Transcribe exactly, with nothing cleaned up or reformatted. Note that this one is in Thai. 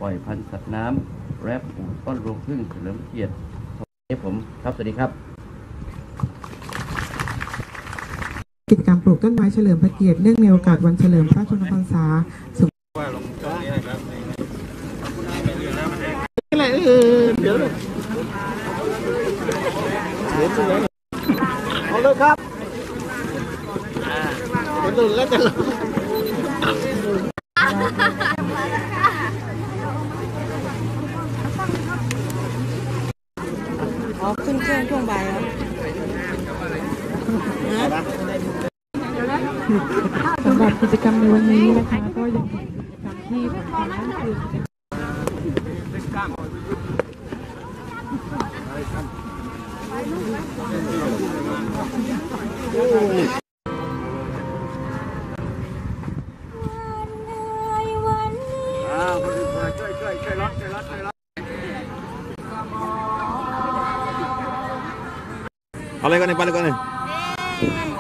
ปล่อยพันธุ์สัตว์น้ำและปลูกต้นรวงพึ่งเฉลิมเกียรติให้ผมครับสวัสดีครับกิจกรรมปลูกต้นไม้เฉลิมพระเกียรติเนื่องในโอกาสวันเฉลิมพระชนมพรรษาสุขอะไรเออเดี๋ยวเลยเอาเลยครับเดี๋ยวดูแล้วจะอ๋อขึ้นเครื่องช่วงบ่ายครับสำหรับกิจกรรมในวันนี้นะคะก็ยังเป็นกิจกรรมที่สำคัญนั่นคือเอาเลยก่อนเลยไปเลยก่อนเลย